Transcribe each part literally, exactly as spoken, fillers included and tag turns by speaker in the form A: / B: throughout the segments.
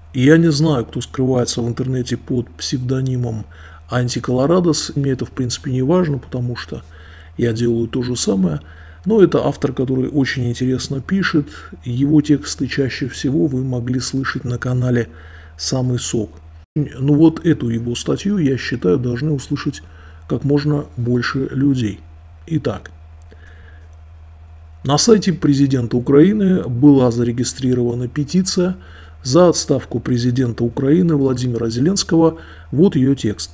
A: Я не знаю, кто скрывается в интернете под псевдонимом Антиколорадос. Мне это в принципе не важно, потому что я делаю то же самое. Но это автор, который очень интересно пишет. Его тексты чаще всего вы могли слышать на канале «Самый сок». Ну вот эту его статью, я считаю, должны услышать как можно больше людей. Итак, на сайте президента Украины была зарегистрирована петиция за отставку президента Украины Владимира Зеленского. Вот ее текст.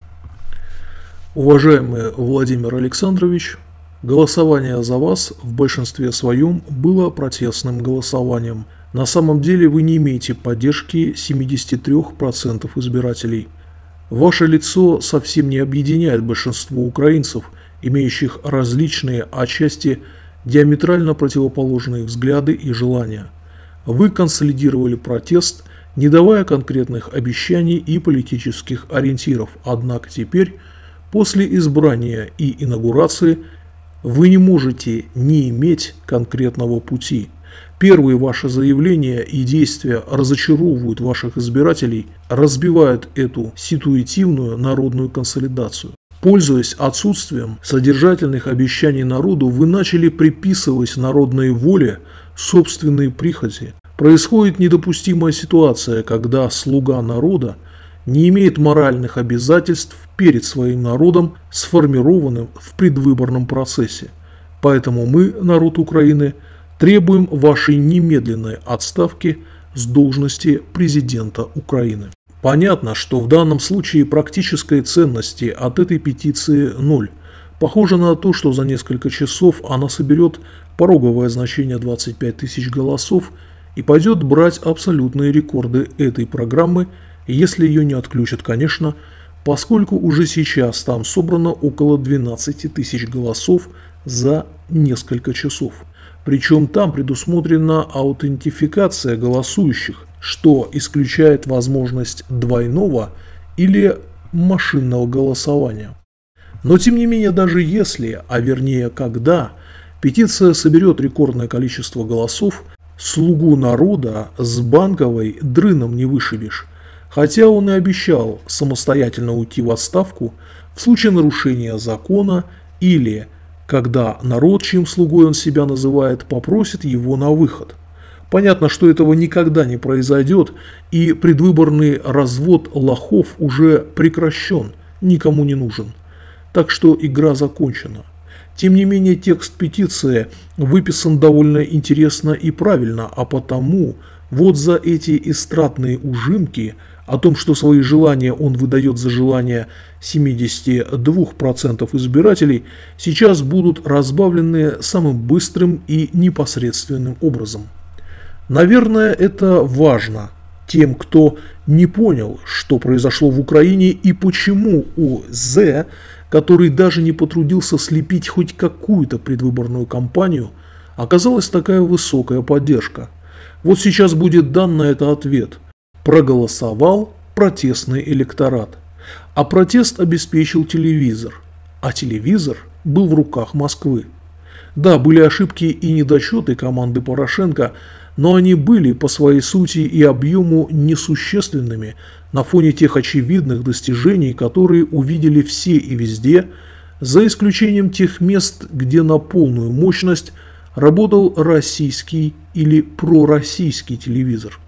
A: Уважаемый Владимир Александрович, голосование за вас в большинстве своем было протестным голосованием. На самом деле вы не имеете поддержки семидесяти трёх процентов избирателей. Ваше лицо совсем не объединяет большинство украинцев, имеющих различные, отчасти диаметрально противоположные взгляды и желания. Вы консолидировали протест, не давая конкретных обещаний и политических ориентиров, однако теперь, после избрания и инаугурации, вы не можете не иметь конкретного пути. Первые ваши заявления и действия разочаровывают ваших избирателей, разбивают эту ситуативную народную консолидацию. Пользуясь отсутствием содержательных обещаний народу, вы начали приписывать народной воле собственные прихоти. Происходит недопустимая ситуация, когда слуга народа не имеет моральных обязательств перед своим народом, сформированным в предвыборном процессе. Поэтому мы, народ Украины, требуем вашей немедленной отставки с должности президента Украины. Понятно, что в данном случае практической ценности от этой петиции ноль. Похоже на то, что за несколько часов она соберет пороговое значение двадцать пять тысяч голосов и пойдет брать абсолютные рекорды этой программы, если ее не отключат, конечно, поскольку уже сейчас там собрано около двенадцати тысяч голосов за несколько часов. Причем там предусмотрена аутентификация голосующих, что исключает возможность двойного или машинного голосования. Но тем не менее, даже если, а вернее когда, петиция соберет рекордное количество голосов, слугу народа с Банковой дрыном не вышибешь. Хотя он и обещал самостоятельно уйти в отставку в случае нарушения закона или когда народ, чьим слугой он себя называет, попросит его на выход. Понятно, что этого никогда не произойдет, и предвыборный развод лохов уже прекращен, никому не нужен. Так что игра закончена. Тем не менее, текст петиции выписан довольно интересно и правильно, а потому вот за эти эстрадные ужимки о том, что свои желания он выдает за желания семидесяти двух процентов избирателей, сейчас будут разбавлены самым быстрым и непосредственным образом. Наверное, это важно тем, кто не понял, что произошло в Украине и почему у З, который даже не потрудился слепить хоть какую-то предвыборную кампанию, оказалась такая высокая поддержка. Вот сейчас будет дан на это ответ. Проголосовал протестный электорат. А протест обеспечил телевизор. А телевизор был в руках Москвы. Да, были ошибки и недочеты команды Порошенко, но они были по своей сути и объему несущественными на фоне тех очевидных достижений, которые увидели все и везде, за исключением тех мест, где на полную мощность работал российский или пророссийский телевизор.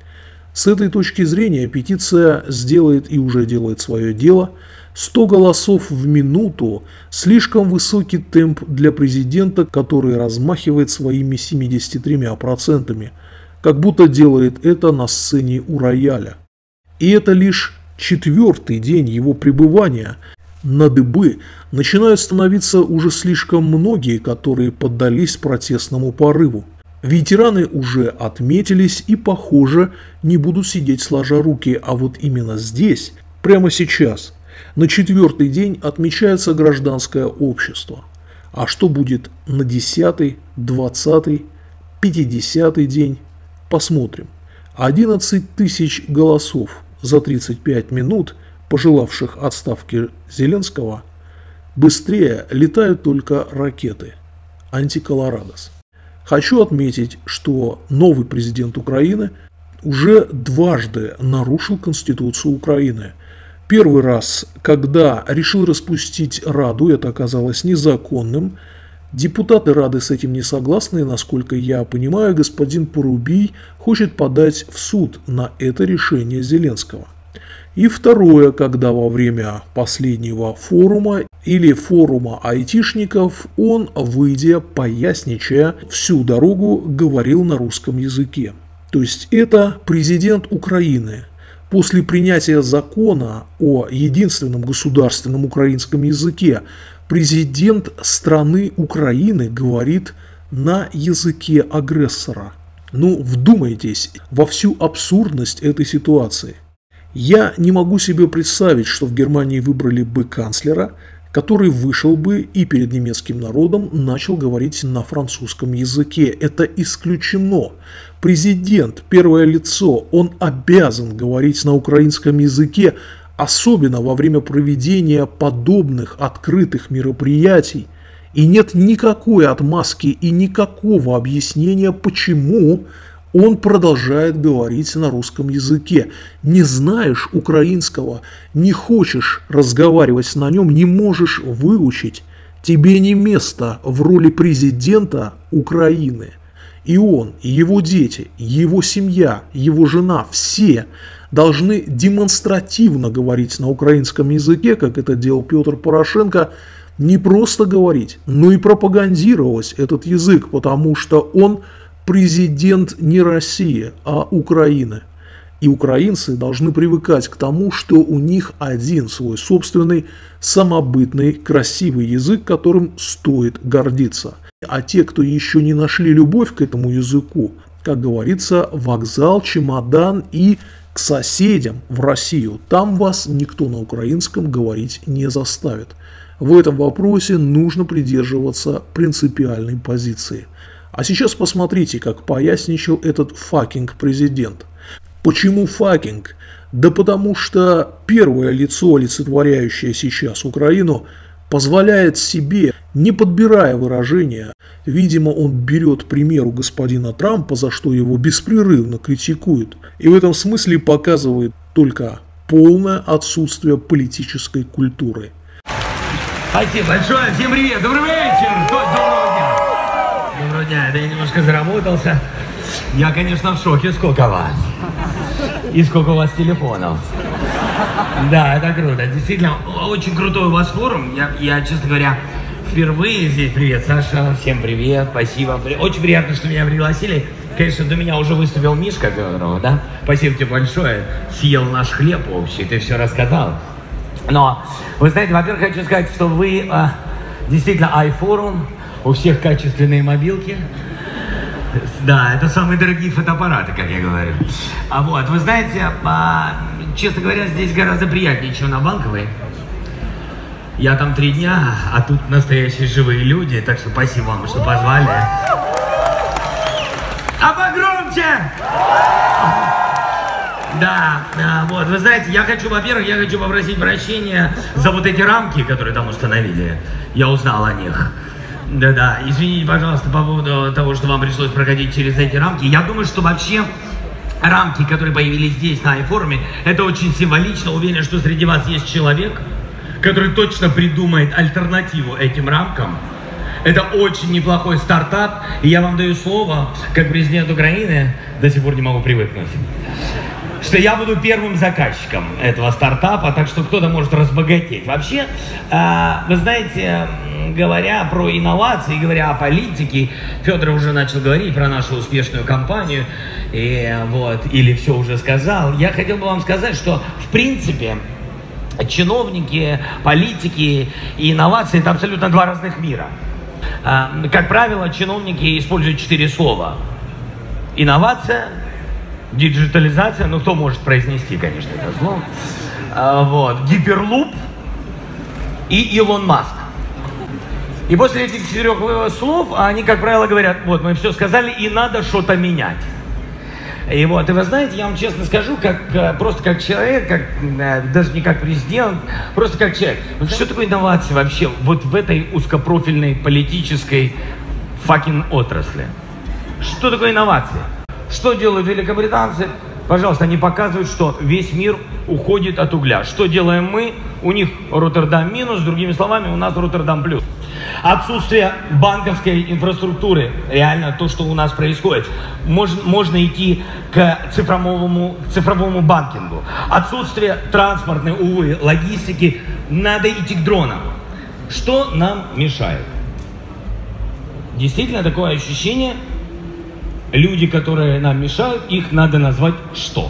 A: С этой точки зрения петиция сделает и уже делает свое дело. сто голосов в минуту – слишком высокий темп для президента, который размахивает своими семидесятью тремя процентами, как будто делает это на сцене у рояля. И это лишь четвертый день его пребывания. На дыбы начинают становиться уже слишком многие, которые поддались протестному порыву. Ветераны уже отметились и, похоже, не будут сидеть сложа руки, а вот именно здесь, прямо сейчас, на четвертый день отмечается гражданское общество. А что будет на десятый, двадцатый, пятидесятый день? Посмотрим. одиннадцать тысяч голосов за тридцать пять минут, пожелавших отставки Зеленского, быстрее летают только ракеты. Антиколорадос. Хочу отметить, что новый президент Украины уже дважды нарушил Конституцию Украины. Первый раз, когда решил распустить Раду, это оказалось незаконным. Депутаты Рады с этим не согласны, и, насколько я понимаю, господин Порубий хочет подать в суд на это решение Зеленского. И второе, когда во время последнего форума или форума айтишников он, выйдя, поясничая, всю дорогу говорил на русском языке. То есть это президент Украины. После принятия закона о единственном государственном украинском языке президент страны Украины говорит на языке агрессора. Ну, вдумайтесь во всю абсурдность этой ситуации. Я не могу себе представить, что в Германии выбрали бы канцлера, который вышел бы и перед немецким народом начал говорить на французском языке. Это исключено. Президент, первое лицо, он обязан говорить на украинском языке, особенно во время проведения подобных открытых мероприятий. И нет никакой отмазки и никакого объяснения, почему он продолжает говорить на русском языке. Не знаешь украинского, не хочешь разговаривать на нем, не можешь выучить. Тебе не место в роли президента Украины. И он, и его дети, его семья, его жена, все должны демонстративно говорить на украинском языке, как это делал Петр Порошенко, не просто говорить, но и пропагандировать этот язык, потому что он президент не России, а Украины. И украинцы должны привыкать к тому, что у них один свой собственный, самобытный, красивый язык, которым стоит гордиться. А те, кто еще не нашли любовь к этому языку, как говорится, вокзал, чемодан и к соседям в Россию. Там вас никто на украинском говорить не заставит. В этом вопросе нужно придерживаться принципиальной позиции. А сейчас посмотрите, как поясничал этот факинг президент. Почему факинг? Да потому что первое лицо, олицетворяющее сейчас Украину, позволяет себе, не подбирая выражения, видимо, он берет пример у господина Трампа, за что его беспрерывно критикуют, и в этом смысле показывает только полное отсутствие политической культуры.
B: Спасибо большое, всем привет, добрый вечер, доброго дня. Доброго дня, это я немножко заработался. Я, конечно, в шоке, сколько вас. И сколько у вас телефонов. Да, это круто. Действительно, очень крутой у вас форум. Я, я, честно говоря, впервые здесь. Привет, Саша. Всем привет. Спасибо. Очень приятно, что меня пригласили. Конечно, до меня уже выступил Мишка Федоров, да? Спасибо тебе большое. Съел наш хлеб общий, ты все рассказал. Но, вы знаете, во-первых, хочу сказать, что вы а, действительно iForum, у всех качественные мобилки. Да, это самые дорогие фотоаппараты, как я говорю. А вот, вы знаете, а, честно говоря, здесь гораздо приятнее, чем на Банковой. Я там три дня, а тут настоящие живые люди, так что спасибо вам, что позвали. А погромче! Да, а, вот, вы знаете, я хочу, во-первых, я хочу попросить прощения за вот эти рамки, которые там установили. Я узнал о них. Да-да, извините, пожалуйста, по поводу того, что вам пришлось проходить через эти рамки. Я думаю, что вообще рамки, которые появились здесь, на iForum, это очень символично. Уверен, что среди вас есть человек, который точно придумает альтернативу этим рамкам. Это очень неплохой стартап, и я вам даю слово, как президент Украины, до сих пор не могу привыкнуть, что я буду первым заказчиком этого стартапа, так что кто-то может разбогатеть. Вообще, вы знаете, говоря про инновации, говоря о политике, Федор уже начал говорить про нашу успешную компанию, и, вот, или все уже сказал. Я хотел бы вам сказать, что в принципе чиновники, политики и инновации — это абсолютно два разных мира. Как правило, чиновники используют четыре слова: инновация, диджитализация, ну кто может произнести, конечно, это слово, вот, гиперлуп и Илон Маск. И после этих четырех слов они, как правило, говорят: вот, мы все сказали, и надо что-то менять. И вот, и вы знаете, я вам честно скажу, как, просто как человек, как, даже не как президент, просто как человек. Вот что такое инновации вообще вот в этой узкопрофильной политической факин отрасли? Что такое инновации? Что делают великобританцы? Пожалуйста, они показывают, что весь мир уходит от угля. Что делаем мы? У них Роттердам минус, другими словами, у нас Роттердам плюс. Отсутствие банковской инфраструктуры, реально то, что у нас происходит. Можно, можно идти к цифровому, к цифровому банкингу. Отсутствие транспортной, увы, логистики, надо идти к дронам. Что нам мешает? Действительно такое ощущение, люди, которые нам мешают, их надо назвать что?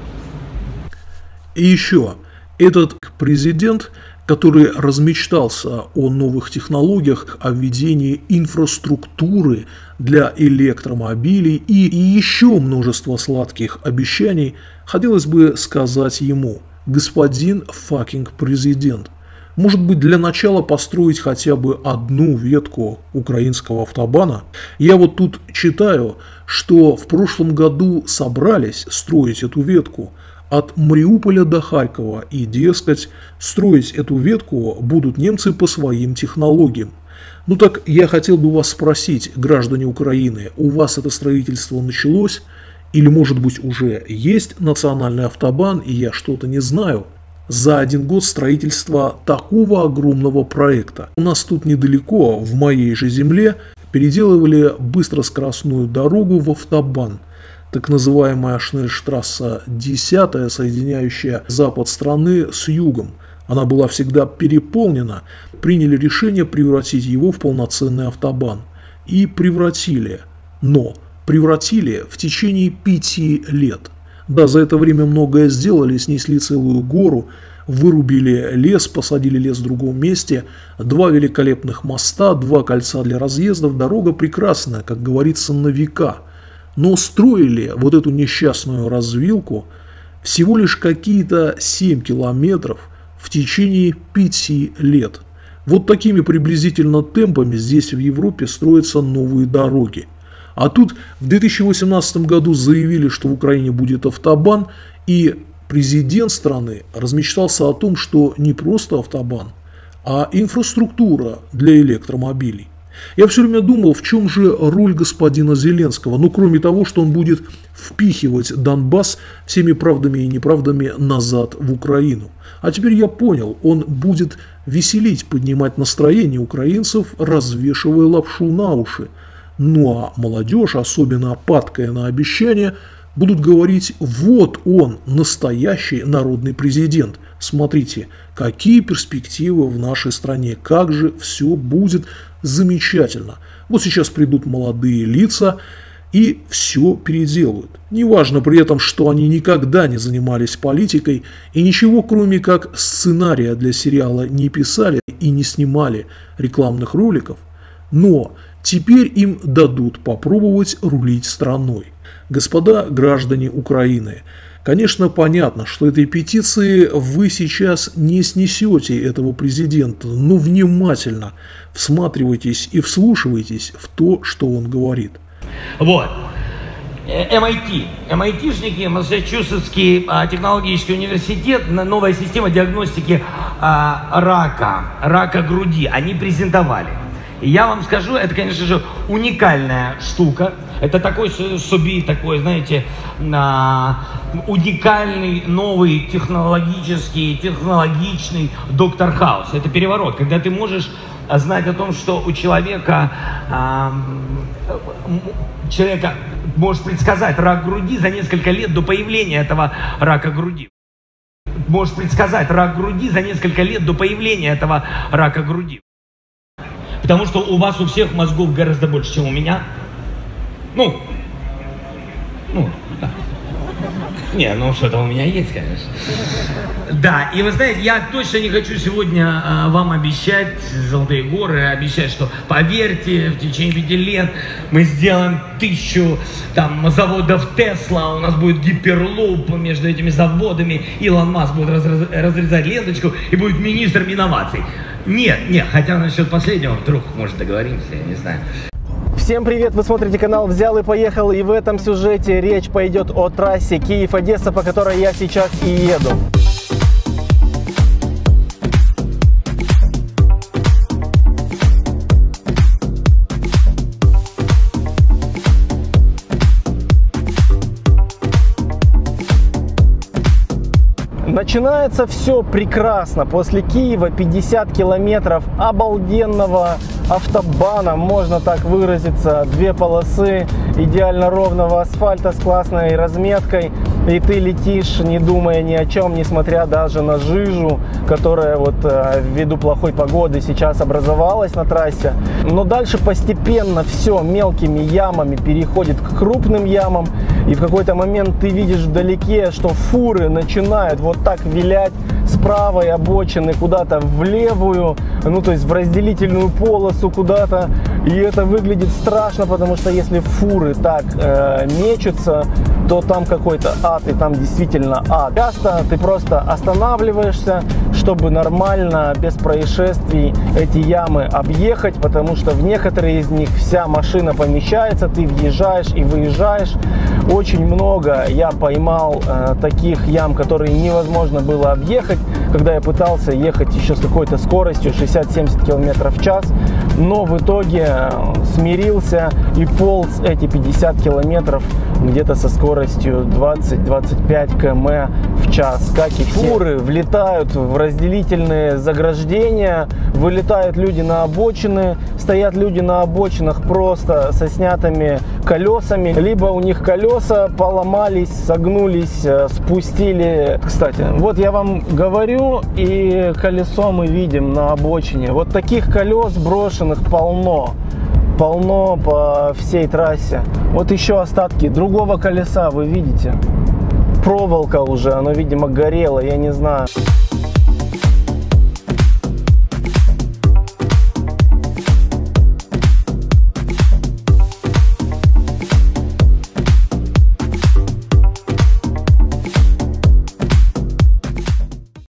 A: И еще, этот президент, который размечтался о новых технологиях, о введении инфраструктуры для электромобилей и, и еще множество сладких обещаний, хотелось бы сказать ему: господин факинг президент, может быть, для начала построить хотя бы одну ветку украинского автобана? Я вот тут читаю, что в прошлом году собрались строить эту ветку от Мариуполя до Харькова, и, дескать, строить эту ветку будут немцы по своим технологиям. Ну так я хотел бы вас спросить, граждане Украины, у вас это строительство началось? Или, может быть, уже есть национальный автобан, и я что-то не знаю? За один год строительства такого огромного проекта. У нас тут недалеко, в моей же земле, переделывали быстроскоростную дорогу в автобан. Так называемая Шнельштрассе десять, соединяющая запад страны с югом. Она была всегда переполнена. Приняли решение превратить его в полноценный автобан. И превратили. Но превратили в течение пяти лет. Да, за это время многое сделали, снесли целую гору, вырубили лес, посадили лес в другом месте, два великолепных моста, два кольца для разъездов, дорога прекрасная, как говорится, на века. Но строили вот эту несчастную развилку всего лишь какие-то семь километров в течение пяти лет. Вот такими приблизительно темпами здесь в Европе строятся новые дороги. А тут в две тысячи восемнадцатом году заявили, что в Украине будет автобан, и президент страны размечтался о том, что не просто автобан, а инфраструктура для электромобилей. Я все время думал, в чем же роль господина Зеленского, ну кроме того, что он будет впихивать Донбасс всеми правдами и неправдами назад в Украину. А теперь я понял, он будет веселить, поднимать настроение украинцев, развешивая лапшу на уши. Ну а молодежь, особенно падкая на обещания, будут говорить: вот он, настоящий народный президент. Смотрите, какие перспективы в нашей стране, как же все будет замечательно. Вот сейчас придут молодые лица и все переделают. Неважно при этом, что они никогда не занимались политикой и ничего кроме как сценария для сериала не писали и не снимали рекламных роликов, но теперь им дадут попробовать рулить страной. Господа граждане Украины, конечно, понятно, что этой петиции вы сейчас не снесете этого президента, но внимательно всматривайтесь и вслушивайтесь в то, что он говорит.
B: Вот. эм ай ти, эм ай ти-шники, Массачусетский а, технологический университет, новая система диагностики а, рака, рака груди, они презентовали. И я вам скажу, это, конечно же, уникальная штука. Это такой суби, такой, знаете, уникальный, новый, технологический, технологичный доктор Хаус. Это переворот, когда ты можешь знать о том, что у человека, человека может предсказать рак груди за несколько лет до появления этого рака груди. Можешь предсказать рак груди за несколько лет до появления этого рака груди. Потому что у вас у всех мозгов гораздо больше, чем у меня. Ну, ну, да. Не, ну что-то у меня есть, конечно. Да, и вы знаете, я точно не хочу сегодня а, вам обещать золотые горы, обещать, что поверьте, в течение пяти лет мы сделаем тысячу там заводов Тесла, у нас будет гиперлуп между этими заводами, Илон Маск будет разрез, разрезать ленточку и будет министром инноваций. Нет, нет, хотя насчет последнего вдруг, может, договоримся, я не знаю.
C: Всем привет! Вы смотрите канал «Взял и поехал», и в этом сюжете речь пойдет о трассе Киев-Одесса, по которой я сейчас и еду. Начинается все прекрасно. После Киева пятьдесят километров обалденного автобана, можно так выразиться. Две полосы идеально ровного асфальта с классной разметкой. И ты летишь, не думая ни о чем, несмотря даже на жижу, которая вот ввиду плохой погоды сейчас образовалась на трассе. Но дальше постепенно все мелкими ямами переходит к крупным ямам. И в какой-то момент ты видишь вдалеке, что фуры начинают вот так вилять с правой обочины куда-то в левую, ну то есть в разделительную полосу куда-то. И это выглядит страшно, потому что если фуры так э, мечутся, то там какой-то ад, и там действительно ад. Часто ты просто останавливаешься, чтобы нормально, без происшествий эти ямы объехать, потому что в некоторые из них вся машина помещается, ты въезжаешь и выезжаешь. Очень много я поймал э, таких ям, которые невозможно было объехать, когда я пытался ехать еще с какой-то скоростью шестьдесят-семьдесят километров в час, но в итоге смирился и полз эти пятьдесят километров где-то со скоростью двадцать-двадцать пять километров в час. Как и фуры влетают в разделительные заграждения, вылетают люди на обочины, стоят люди на обочинах просто со снятыми колесами, либо у них колеса поломались, согнулись, спустили. Кстати, вот я вам говорю, и колесо мы видим на обочине. Вот таких колес брошенных полно. Полно по всей трассе. Вот еще остатки другого колеса вы видите. Проволока уже, оно, видимо, горело, я не знаю.